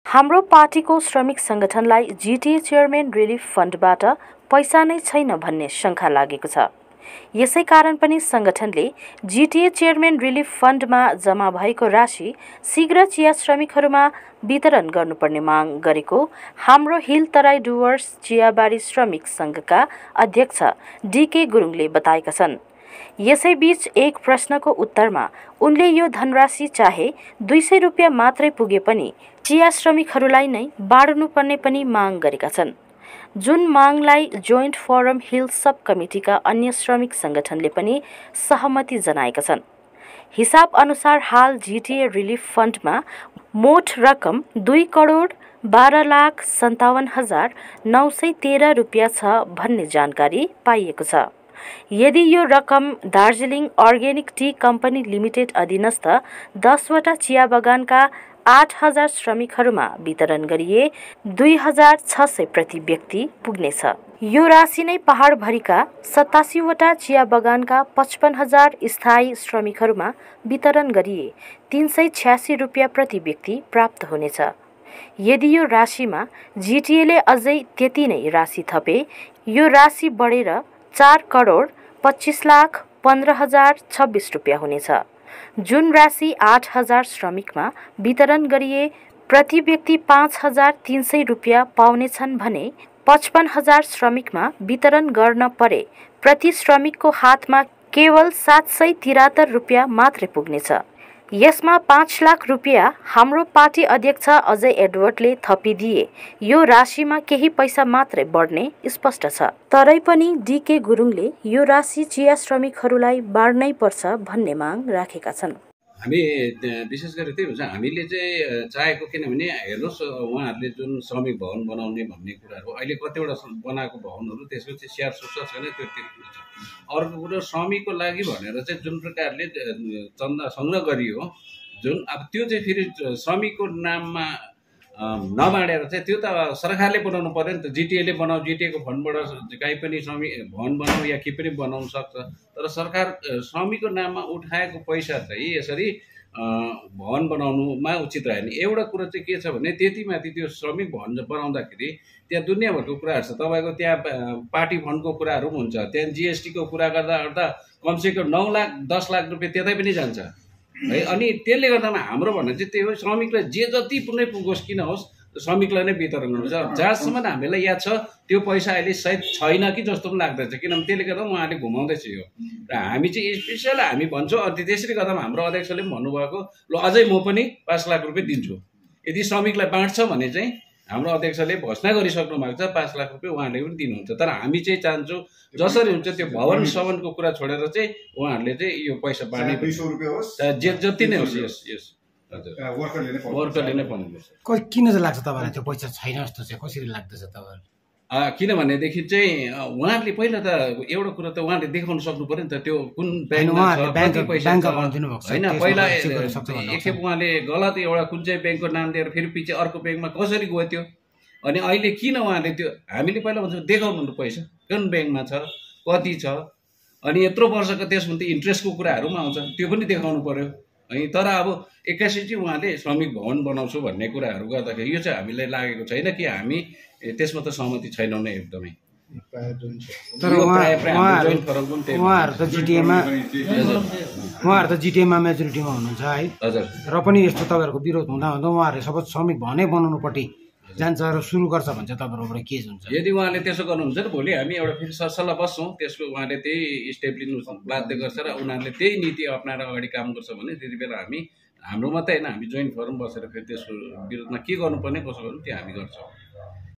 हाम्रो पार्टीको श्रमिक संगठनलाई जिटिए चेयरम्यान रिलिफ फन्डबाट पैसा नै छैन भन्ने शंका लागेको छ। यसै कारण पनि संगठनले जिटिए चेयरम्यान रिलिफ फन्डमा जम्मा भएको राशि शीघ्र चिया श्रमिकहरूमा वितरण गर्नुपर्ने माग गरेको हाम्रो हिल तराई डुवर्स चियाबारी श्रमिक संघका अध्यक्ष डीके गुरुङले बताएका छन्। यसैबीच एक प्रश्नको उत्तरमा उनले यो धनराशि चाहे 200 रुपियाँ मात्रै पुगे पनि चिया श्रमिकहरूलाई नै बाँड्नुपर्ने पनि माग गरेका छन्। जुन मागलाई जोइन्ट फोरम हिल सब कमिटीका अन्य श्रमिक संगठनले पनि सहमति जनाएका छन्। हिसाब अनुसार हाल जिटिए रिलिफ फन्डमा मोट रकम 2,12,57,913 रुपियाँ छ भन्ने जानकारी पाइएको छ। यदि यो रकम Darjeeling organic tea company limited अधीनस्थ 10वटा चिया बगानका 8,000 श्रमिकहरूमा वितरण गरिए 2,600 प्रति व्यक्ति पुग्नेछ। यो राशि नै पहाडभरिका 87वटा चिया बगानका 55,000 स्थायी श्रमिकहरूमा वितरण गरिए 386 रुपियाँ प्रति व्यक्ति प्राप्त हुनेछ। यदि यो राशिमा जिटिएले अझै त्यति नै राशि थपे यो राशि बढेर 4,25,15,026 रुपियाँ हुनेछ। जुन राशि 8,000 श्रमिकमा वितरण गरिए प्रति व्यक्ति 5,300 रुपियाँ पाउनेछन् भने 55,000 श्रमिकमा वितरण गर्न परे प्रति श्रमिकको हातमा केवल 773 रुपियाँ मात्रै पुग्नेछ। यसमा 5 लाख रुपियाँ हाम्रो पार्टी अध्यक्ष अजय एडवर्डले थपिदिए यो राशिमा केही पैसा मात्रै बढ्ने स्पष्ट छ। तरै पनि डीके गुरुङले यो राशि चिया श्रमिकहरूलाई बाँड्नै पर्छ भन्ने माग राखेका छन्। हामी विशेष गरी त्यही हुन्छ, हामीले चाहिँ चाहेको किनभने हेर्नुहोस् उहाँहरूले जुन श्रमिक भवन बनाउने भन्ने कुराहरू अहिले कतिवटा बनाएको भवनहरू त्यसको चाहिँ स्याहार सुसार छैन, त्यो तिर्नु छ। अर्को कुरो श्रमिकको लागि भनेर चाहिँ जुन प्रकारले चन्दा सङ्ग्रह गरियो जुन अब त्यो चाहिँ फेरि श्रमिकको नाममा नबाँडेर चाहिँ त्यो त सरकारले बनाउनु पर्यो नि त। जिटिएले बनाऊ, जिटिएको फन्डबाट कहीँ पनि श्रमिक भवन बनाऊ या के पनि बनाउन सक्छ, तर सरकार श्रमिकको नाममा उठाएको पैसा चाहिँ यसरी भवन बनाउनुमा उचित रहेन। एउटा कुरो चाहिँ के छ भने त्यतिमाथि त्यो श्रमिक भवन बनाउँदाखेरि त्यहाँ दुनियाँभरको कुराहरू छ। तपाईँको त्यहाँ पार्टी फन्डको कुराहरू पनि हुन्छ, त्यहाँ जिएसटीको कुरा गर्दा कमसेकम 9 लाख 10 लाख रुपियाँ त्यतै पनि जान्छ है। अनि त्यसले गर्दामा हाम्रो भन्ने चाहिँ त्यही हो, श्रमिकलाई जे जति पुरै पुगोस् किन होस् श्रमिकलाई नै वितरण गर्नुपर्छ। जहाँसम्म हामीलाई याद छ त्यो पैसा अहिले सायद छैन कि जस्तो पनि लाग्दैछ, किनभने त्यसले गर्दा उहाँले घुमाउँदैछ यो। र हामी चाहिँ स्पेसल हामी भन्छौँ, अनि त्यसरी गर्दामा हाम्रो अध्यक्षले पनि भन्नुभएको ल अझै म पनि 5 लाख रुपियाँ दिन्छु यदि श्रमिकलाई बाँड्छ भने चाहिँ हाम्रो अध्यक्षले घोषणा गरिसक्नु भएको छ 5 लाख रुपियाँ उहाँले पनि दिनुहुन्छ। तर हामी चाहिँ चाहन्छौँ जसरी हुन्छ त्यो भवन सवनको कुरा छोडेर चाहिँ उहाँहरूले चाहिँ यो पैसा बाँड्ने, 200 रुपियाँ होस् जे जति नै होस्, यस यस हजुर वर्करले नै पाउनुपर्छ। किन चाहिँ लाग्छ तपाईँलाई त्यो पैसा छैन जस्तो चाहिँ कसरी लाग्दछ तपाईँहरू? किनभनेदेखि चाहिँ उहाँहरूले पहिला त एउटा कुरा त उहाँले देखाउन सक्नु पर्यो नि त त्यो कुन ब्याङ्कमा कति पैसा होइन। पहिला एकखेप उहाँले गलत एउटा कुन चाहिँ ब्याङ्कको नाम दिएर फेरि पछि अर्को ब्याङ्कमा कसरी गयो त्यो, अनि अहिले किन उहाँले त्यो हामीले पहिला भन्छौँ देखाउनु पैसा कुन ब्याङ्कमा छ कति छ, अनि यत्रो वर्षको त्यसमा त इन्ट्रेस्टको कुराहरू पनि आउँछ त्यो पनि देखाउनु पर्यो है। तर अब 81 चाहिँ उहाँले श्रमिक भवन बनाउँछु भन्ने कुराहरू गर्दाखेरि यो चाहिँ हामीलाई लागेको छैन कि हामी त्यसमा त सहमति छैनौँ नै एकदमै। तर उहाँहरू त जिटिएमा मेजोरिटीमा हुनुहुन्छ है हजुर, र पनि यस्तो तपाईँहरूको विरोध हुँदा हुँदा उहाँहरूले सबै श्रमिक भवनै बनाउनुपट्टि जान्छ र सुरु गर्छ भने चाहिँ तपाईँहरूबाट के हुन्छ? यदि उहाँले त्यसो गर्नुहुन्छ भने भोलि हामी एउटा फेरि सरसल्लाह बस्छौँ, त्यसको उहाँले त्यही स्टेप लिनु बाध्य गर्छ र उनीहरूले त्यही नीति अप्नाएर अगाडि काम गर्छ भने त्यति बेला हामी हाम्रो मात्रै होइन हामी जोइन्ट फोरम बसेर फेरि त्यसको विरोधमा के गर्नुपर्ने कसो गर्नु त्यो हामी गर्छौँ।